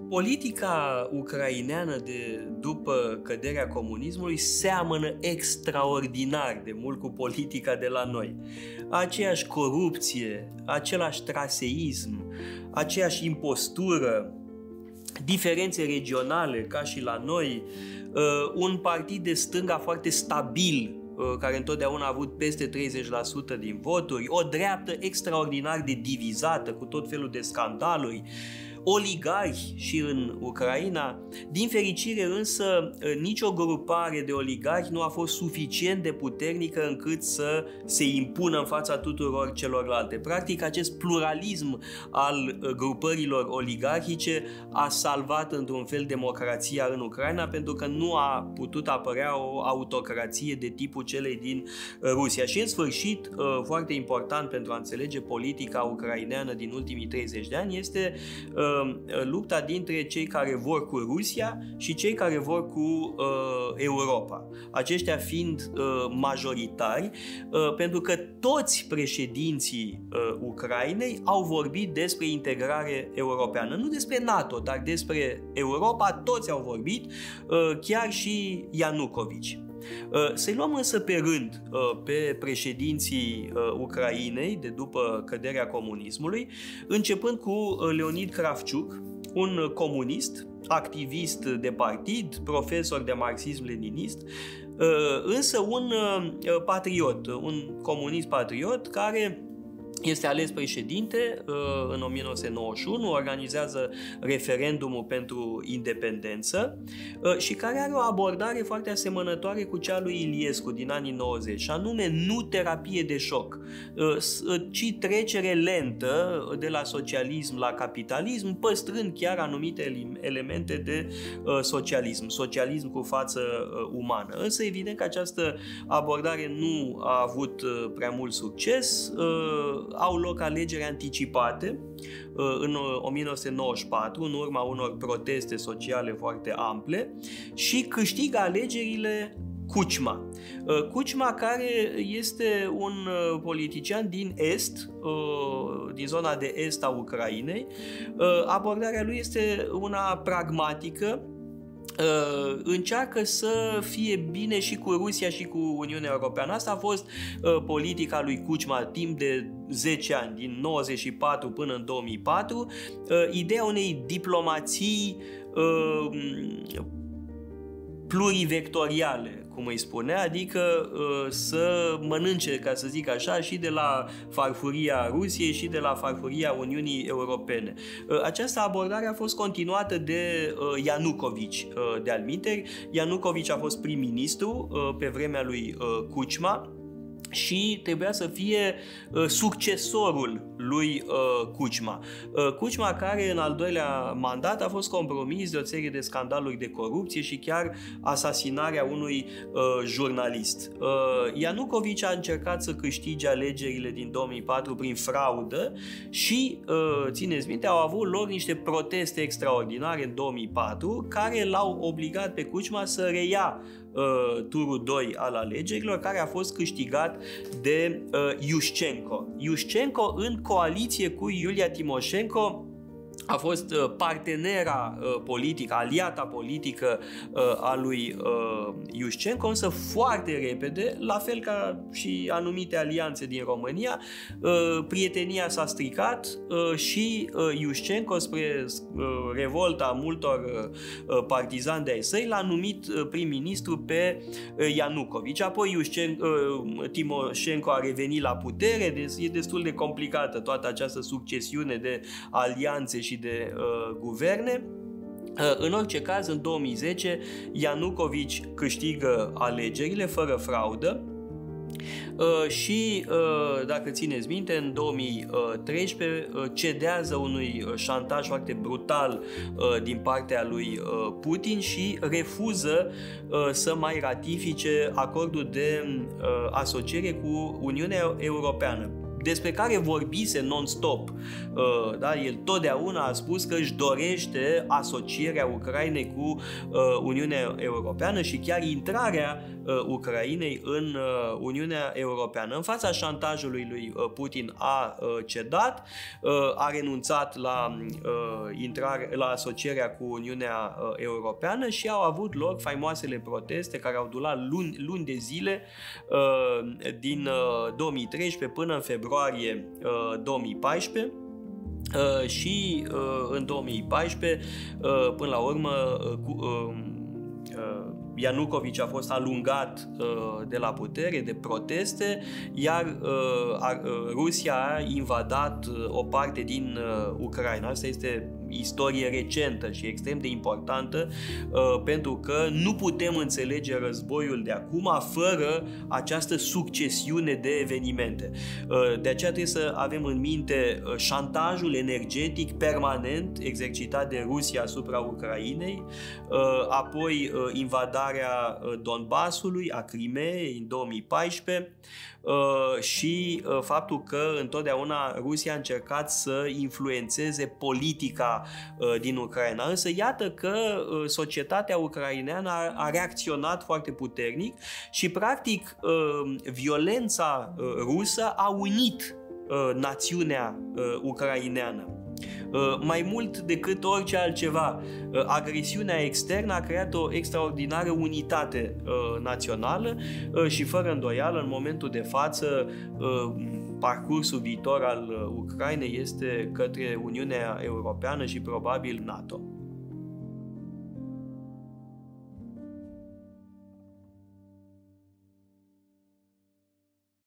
Politica ucraineană după căderea comunismului seamănă extraordinar de mult cu politica de la noi. Aceeași corupție, același traseism, aceeași impostură, diferențe regionale ca și la noi, un partid de stânga foarte stabil, care întotdeauna a avut peste 30% din voturi, o dreaptă extraordinar de divizată cu tot felul de scandaluri, oligarhi și în Ucraina. Din fericire însă, nicio grupare de oligarhi nu a fost suficient de puternică încât să se impună în fața tuturor celorlalte. Practic, acest pluralism al grupărilor oligarhice a salvat într-un fel democrația în Ucraina, pentru că nu a putut apărea o autocrație de tipul celei din Rusia. Și în sfârșit, foarte important pentru a înțelege politica ucraineană din ultimii 30 de ani, este lupta dintre cei care vor cu Rusia și cei care vor cu Europa. Aceștia fiind majoritari, pentru că toți președinții Ucrainei au vorbit despre integrare europeană. Nu despre NATO, dar despre Europa, toți au vorbit, chiar și Ianucovici. Să-i luăm însă pe rând pe președinții Ucrainei de după căderea comunismului, începând cu Leonid Kravciuk, un comunist, activist de partid, profesor de marxism-leninist, însă un patriot, un comunist patriot care este ales președinte în 1991, organizează referendumul pentru independență și care are o abordare foarte asemănătoare cu cea lui Iliescu din anii 90, și anume nu terapie de șoc, ci trecere lentă de la socialism la capitalism, păstrând chiar anumite elemente de socialism cu față umană. Însă evident că această abordare nu a avut prea mult succes. Au loc alegeri anticipate în 1994, în urma unor proteste sociale foarte ample, și câștigă alegerile Kuchma. Kuchma, care este un politician din est, din zona de est a Ucrainei. Abordarea lui este una pragmatică, încearcă să fie bine și cu Rusia și cu Uniunea Europeană. Asta a fost politica lui Kuchma timp de 10 ani, din 94 până în 2004, ideea unei diplomații plurivectoriale, cum îi spunea, adică să mănânce, ca să zic așa, și de la farfuria Rusiei și de la farfuria Uniunii Europene. Această abordare a fost continuată de Ianucovici, de altminteri. Ianucovici a fost prim-ministru pe vremea lui Kuchma și trebuia să fie succesorul lui Kuchma. Kuchma, care în al doilea mandat a fost compromis de o serie de scandaluri de corupție și chiar asasinarea unui jurnalist. Ianucovici a încercat să câștige alegerile din 2004 prin fraudă și, țineți minte, au avut loc niște proteste extraordinare în 2004 care l-au obligat pe Kuchma să reia turul 2 al alegerilor, care a fost câștigat de Yushchenko. Yushchenko, în coaliție cu Iulia Timoșenko, a fost partenera politică, aliata politică a lui Yushchenko, însă foarte repede, la fel ca și anumite alianțe din România, prietenia s-a stricat și Yushchenko, spre revolta multor partizani de ai săi, l-a numit prim-ministru pe Ianucovici. Apoi Timoșenko a revenit la putere, deci e destul de complicată toată această succesiune de alianțe și de guverne. În orice caz, în 2010, Ianucovici câștigă alegerile fără fraudă și, dacă țineți minte, în 2013 cedează unui șantaj foarte brutal din partea lui Putin și refuză să mai ratifice acordul de asociere cu Uniunea Europeană. despre care vorbise non-stop. Da? El totdeauna a spus că își dorește asocierea Ucrainei cu Uniunea Europeană și chiar intrarea Ucrainei în Uniunea Europeană. În fața șantajului lui Putin a cedat, a renunțat la asocierea cu Uniunea Europeană și au avut loc faimoasele proteste care au durat luni de zile din 2013 până în februarie 2014. Și în 2014, până la urmă, Ianukovici a fost alungat de la putere de proteste, iar Rusia a invadat o parte din Ucraina. Asta este istorie recentă și extrem de importantă, pentru că nu putem înțelege războiul de acum fără această succesiune de evenimente. De aceea trebuie să avem în minte șantajul energetic permanent exercitat de Rusia asupra Ucrainei, apoi invadarea Donbasului, a Crimeei în 2014, și faptul că întotdeauna Rusia a încercat să influențeze politica din Ucraina. Însă iată că societatea ucraineană a reacționat foarte puternic și practic violența rusă a unit națiunea ucraineană. Mai mult decât orice altceva, agresiunea externă a creat o extraordinară unitate națională și fără îndoială, în momentul de față, parcursul viitor al Ucrainei este către Uniunea Europeană și probabil NATO.